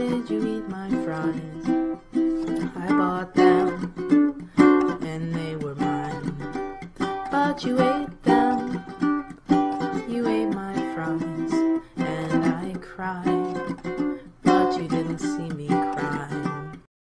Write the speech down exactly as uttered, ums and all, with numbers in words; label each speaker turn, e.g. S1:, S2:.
S1: did you eat my fries? I bought them, and they were mine. But you ate them, you ate my fries, and I cried.